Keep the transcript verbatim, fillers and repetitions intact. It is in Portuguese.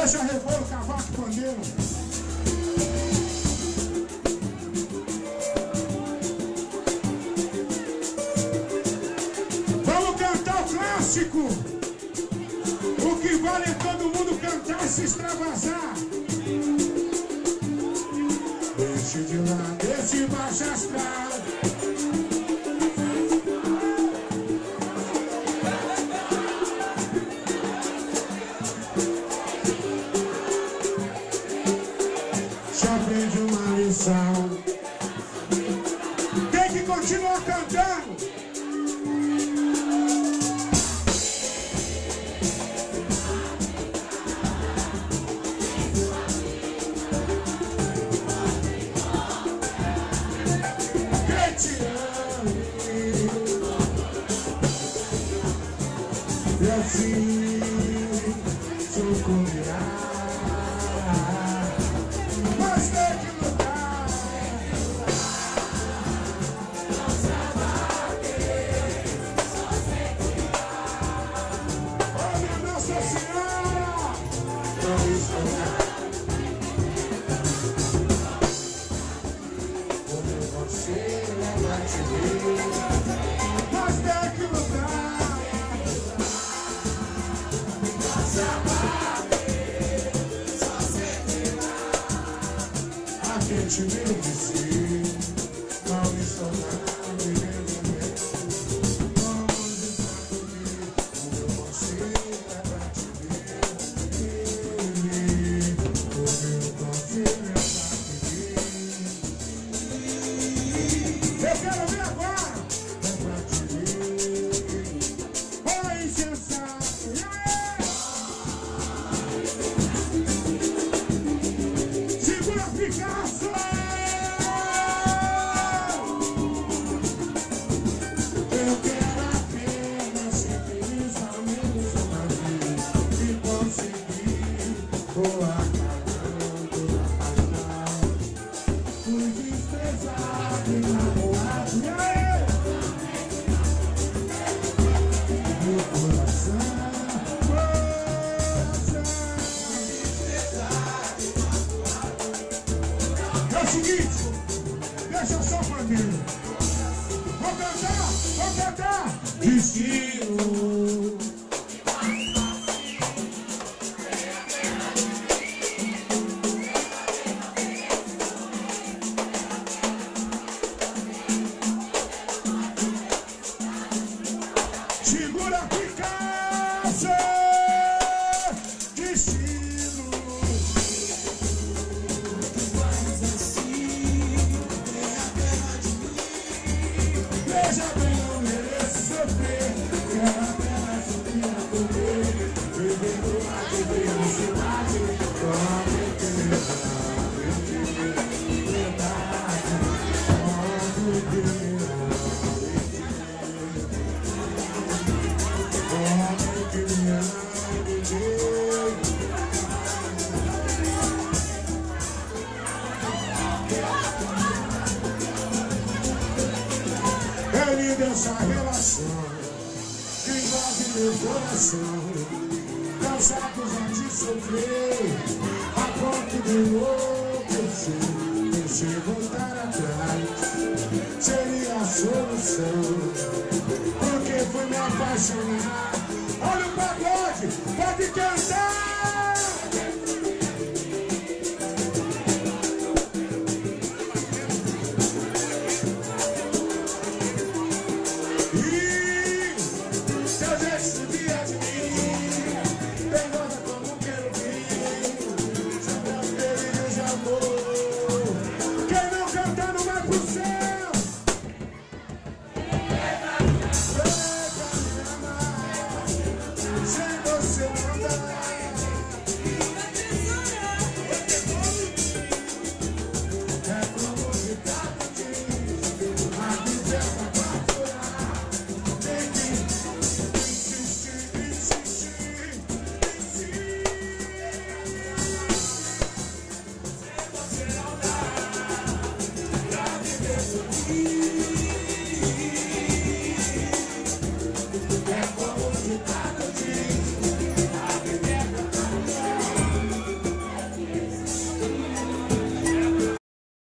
Deixa rebolo, cavaco e pandeiro. Vamos cantar o clássico. O que vale é todo mundo cantar e se extravasar. Deixe de lado esse baixo astral. Já aprende uma lição. Tem que continuar cantando. E assim sucumbirá. Mas tem que lutar. Não se abater, só seguirá. Oh, minha Nossa Senhora, não estou. Como você leva te ver. Mas tem que lutar. Quem te viu de si, mal me sonar, me resolver. Vamos estar comigo, o meu conselho é pra te ver. Ele, o meu conselho é pra te ver. Eu quero ver agora, é pra te ver. Oh, insensato, yeah! Segura a Picasso! Eu quero apenas ser feliz ao menos uma vez e conseguir voar calando a paixão. Fui desprezado e magoado, e aí? Meu coração, coração. É o seguinte, deixa só pra mim. Vou cantar, vou cantar. Destino. Segura a Picasso. Destino. Veja bem, não mereço sofrer. Quero apenas subir a correr. Vivendo a felicidade. Como eu queria, eu queria verdade. Como eu queria, como eu queria viver. É linda essa relação que envolve meu coração. Cansado já de sofrer, a ponto de enlouquecer. Pensei voltar atrás, seria a solução. Porque fui me apaixonar. Olha o pagode, pode cantar.